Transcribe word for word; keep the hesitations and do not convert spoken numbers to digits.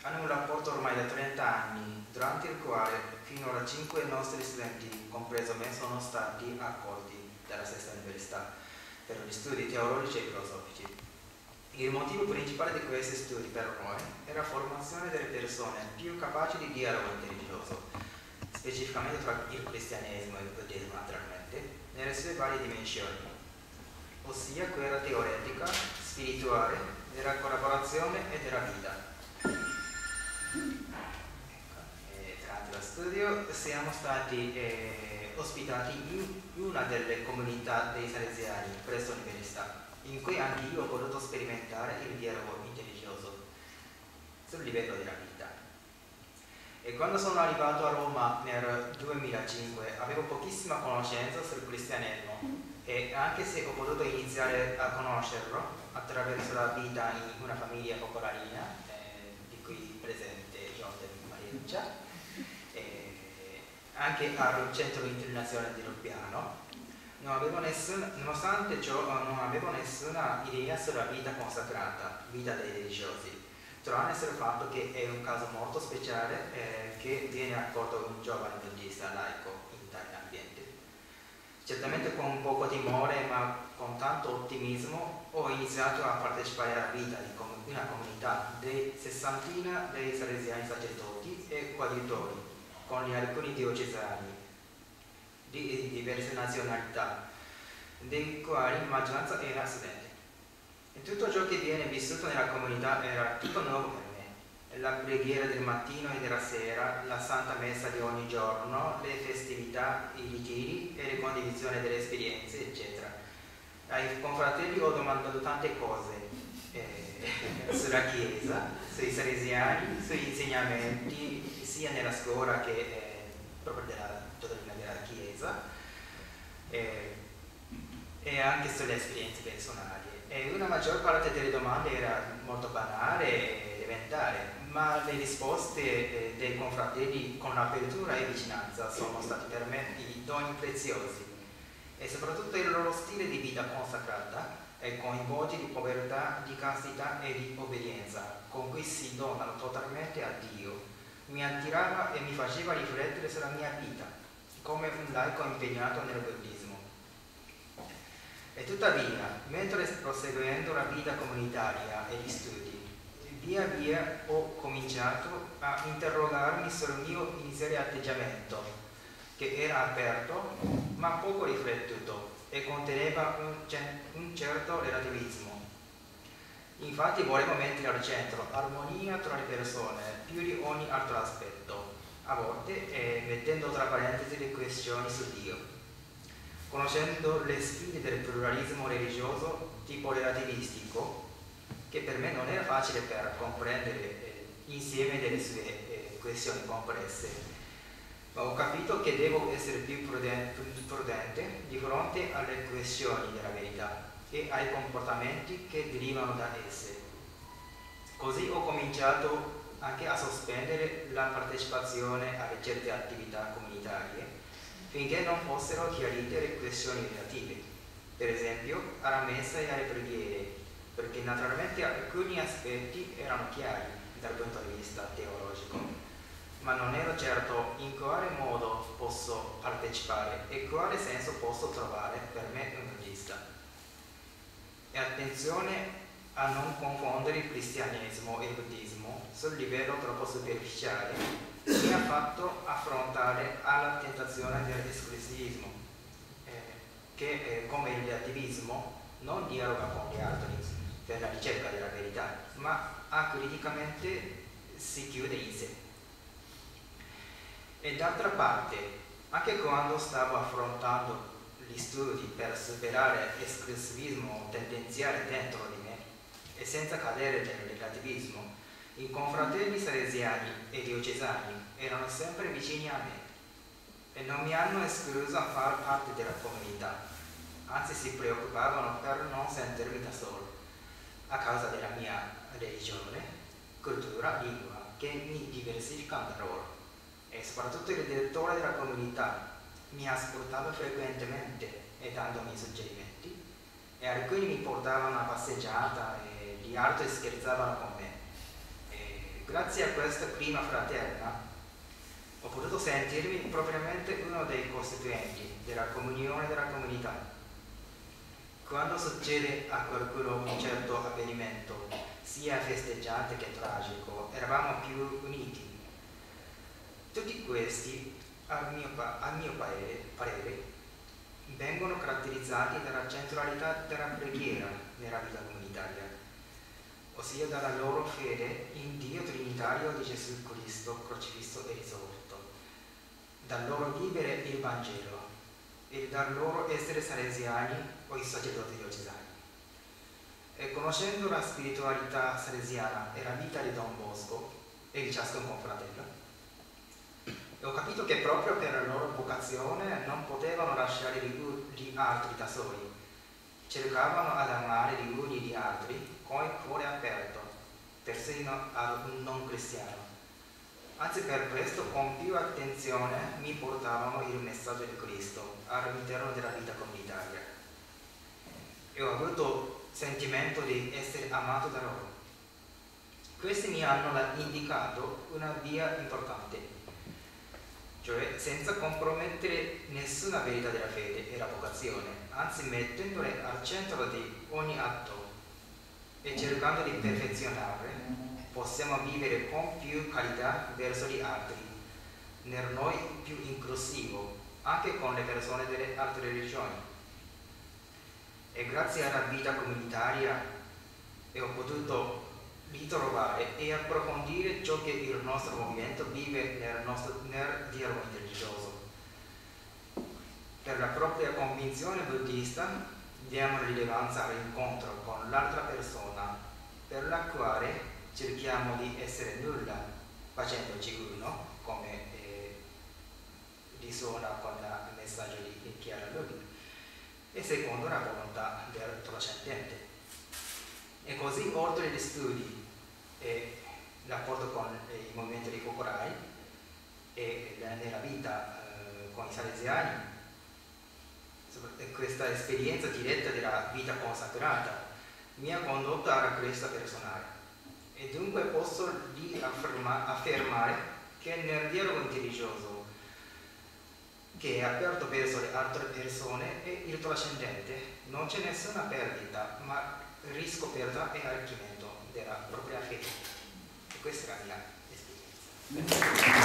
hanno un rapporto ormai da trenta anni, durante il quale finora cinque nostri studenti, compreso me, sono stati accolti dalla stessa università per gli studi teologici e filosofici. Il motivo principale di questi studi per noi è la formazione delle persone più capaci di dialogo interreligioso, specificamente tra il cristianesimo e il buddismo naturalmente, nelle sue varie dimensioni, ossia quella teoretica, spirituale, della collaborazione e della vita. E durante lo studio siamo stati eh, ospitati in una delle comunità dei salesiani presso l'università, in cui anche io ho potuto sperimentare il dialogo interreligioso sul livello della vita. E quando sono arrivato a Roma nel duemilacinque avevo pochissima conoscenza sul cristianesimo, e anche se ho potuto iniziare a conoscerlo attraverso la vita in una famiglia popolarina, eh, di cui presente John e Maria Lucia, eh, anche al centro internazionale di Lugano, non avevo nessun, nonostante ciò non avevo nessuna idea sulla vita consacrata, vita dei religiosi, tranne il fatto che è un caso molto speciale eh, che viene accolto un giovane buddista laico in tale ambiente. Certamente con un poco di timore, ma con tanto ottimismo, ho iniziato a partecipare alla vita di una comunità di sessantina dei salesiani sacerdoti e coadiutori, con gli alcuni diocesani di diverse nazionalità, dei quali la maggioranza era studente. E tutto ciò che viene vissuto nella comunità era tutto nuovo per me. La preghiera del mattino e della sera, la santa messa di ogni giorno, le festività, i ritiri e le condivisioni delle esperienze, eccetera. Ai confratelli ho domandato tante cose eh, sulla Chiesa, sui salesiani, sugli insegnamenti, sia nella scuola che eh, proprio della dottrina della Chiesa, eh, e anche sulle esperienze personali. E una maggior parte delle domande era molto banale e elementare, ma le risposte eh, dei confratelli con apertura e vicinanza sono stati per me i doni preziosi, e soprattutto il loro stile di vita consacrata e con i voti di povertà, di castità e di obbedienza con cui si donano totalmente a Dio mi attirava e mi faceva riflettere sulla mia vita come un laico impegnato nel buddismo. E tuttavia, mentre proseguendo la vita comunitaria e gli studi, via via ho cominciato a interrogarmi sul mio iniziale atteggiamento, che era aperto ma poco riflettuto e conteneva un, un certo relativismo. Infatti volevo mettere al centro l'armonia tra le persone più di ogni altro aspetto, a volte eh, mettendo tra parentesi le questioni su Dio. Conoscendo le sfide del pluralismo religioso tipo relativistico, che per me non era facile per comprendere eh, l'insieme delle sue eh, questioni complesse, ma ho capito che devo essere più prudente, prudente di fronte alle questioni della verità e ai comportamenti che derivano da esse. Così ho cominciato anche a sospendere la partecipazione alle certe attività comunitarie finché non fossero chiarite le questioni relative, per esempio alla messa e alle preghiere, perché naturalmente alcuni aspetti erano chiari dal punto di vista teologico, ma non ero certo in quale modo posso partecipare e quale senso posso trovare per me un buddista. E attenzione a non confondere il cristianesimo e il buddismo sul livello troppo superficiale mi ha fatto affrontare alla tentazione dell'esclusivismo, eh, che eh, come il relativismo non dialoga con gli altri per la ricerca della verità, ma acriticamente si chiude in sé. E d'altra parte, anche quando stavo affrontando gli studi per superare l'esclusivismo tendenziale dentro di me e senza cadere nel relativismo, i confratelli salesiani e diocesani erano sempre vicini a me e non mi hanno escluso a far parte della comunità, anzi si preoccupavano per non sentirmi da solo, a causa della mia religione, cultura, lingua, che mi diversificano da loro. E soprattutto il direttore della comunità mi ascoltava frequentemente e dandomi suggerimenti, e alcuni mi portavano a passeggiata e gli altri scherzavano con me. grazie a questa prima fraterna ho potuto sentirmi propriamente uno dei costituenti della comunione della comunità. Quando succede a qualcuno un certo avvenimento, sia festeggiante che tragico, eravamo più uniti. Tutti questi, al mio, al mio parere, parere, vengono caratterizzati dalla centralità della preghiera nella vita comunitaria, ossia dalla loro fede in Dio Trinitario di Gesù Cristo crocifisso e risorto, dal loro vivere il Vangelo e dal loro essere salesiani o i sacerdoti diocesani. E conoscendo la spiritualità salesiana e la vita di Don Bosco e di ciascun confratello, ho capito che proprio per la loro vocazione non potevano lasciare gli altri da soli, cercavano ad amare gli uni gli altri con il cuore aperto, persino ad un non cristiano. Anzi, per questo con più attenzione mi portavano il messaggio di Cristo all'interno della vita comunitaria. E ho avuto sentimento di essere amato da loro. Questi mi hanno indicato una via importante, cioè senza compromettere nessuna verità della fede e la vocazione, anzi mettendole al centro di ogni atto e cercando di perfezionarle, possiamo vivere con più carità verso gli altri, nel noi più inclusivo, anche con le persone delle altre religioni. E grazie alla vita comunitaria ho potuto ritrovare e approfondire ciò che il nostro movimento vive nel nostro nel dialogo interreligioso. Per la propria convinzione buddista diamo rilevanza all'incontro con l'altra persona, per la quale cerchiamo di essere nulla facendoci uno, come eh, risuona con il messaggio di Chiara Lodi, e secondo la volontà del trascendente. E così, oltre agli studi e il rapporto con il movimento dei focolari e nella vita eh, con i salesiani, questa esperienza diretta della vita consacrata mi ha condotto alla crescita personale. E dunque posso afferma, affermare che nel dialogo interreligioso che è aperto verso le altre persone e il trascendente non c'è nessuna perdita, ma riscoperta e arricchimento della propria fede. E questa è la mia esperienza.